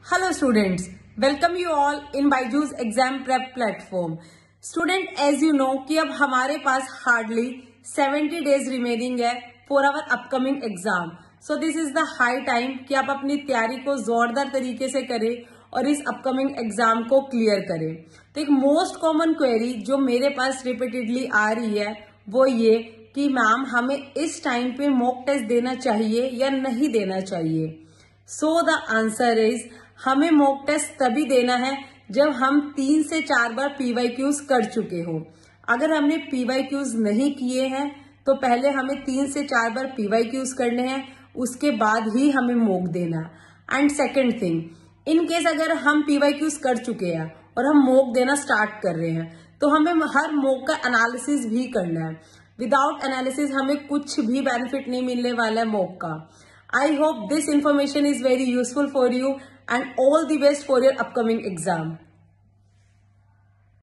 Hello students, welcome you all in Byju's exam prep platform. Student, as you know कि अब हमारे पास hardly 70 days remaining है for our upcoming exam. So this is the high time कि आप अपनी तैयारी को जोरदार तरीके से करें और इस अपकमिंग एग्जाम को क्लियर करें। तो एक मोस्ट कॉमन क्वेरी जो मेरे पास रिपीटेडली आ रही है वो ये कि मैम हमें इस टाइम पे मॉक टेस्ट देना चाहिए या नहीं देना चाहिए। सो द आंसर इज हमें मॉक टेस्ट तभी देना है जब हम 3 से 4 बार पीवाईक्यूज कर चुके हो। अगर हमने पीवाईक्यूज नहीं किए हैं तो पहले हमें 3 से 4 बार पीवाईक्यूज करने हैं, उसके बाद ही हमें मॉक देना। And second thing, in case अगर हम पीवाईक्यूज कर चुके हैं और हम मॉक देना स्टार्ट कर रहे हैं तो हमें हर मॉक का एनालिसिस भी करना है। विदाउट एनालिसिस हमें कुछ भी बेनिफिट नहीं मिलने वाला है मॉक का। I hope this information is very useful for you and all the best for your upcoming exam.